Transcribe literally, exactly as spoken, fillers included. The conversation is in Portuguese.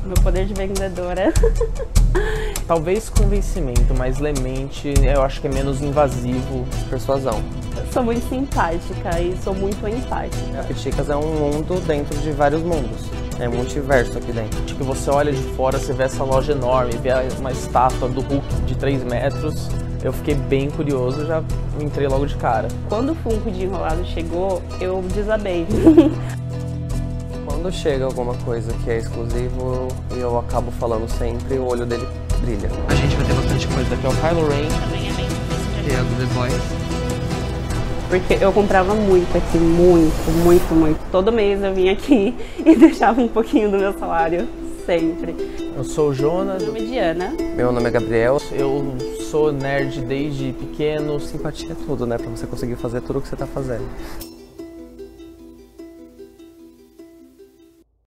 Meu poder de vendedora. Talvez convencimento, mas lemente eu acho que é menos invasivo. Persuasão. Eu sou muito simpática e sou muito empática. Piticas é um mundo dentro de vários mundos. É um multiverso aqui dentro. Acho que você olha de fora, você vê essa loja enorme, vê uma estátua do Hulk de três metros. Eu fiquei bem curioso, já entrei logo de cara. Quando o Funko de Enrolado chegou, eu desabei. Quando chega alguma coisa que é exclusivo, eu acabo falando sempre, o olho dele brilha. A gente vai ter bastante coisa. Daqui é o Kylo Ren. Também é bem difícil de E é do The Boys. Porque eu comprava muito aqui, muito, muito, muito. Todo mês eu vinha aqui e deixava um pouquinho do meu salário, sempre. Eu sou o Jonas. Meu nome é Diana. Meu nome é Gabriel. Eu sou nerd desde pequeno. Simpatia é tudo, né? Pra você conseguir fazer tudo o que você tá fazendo.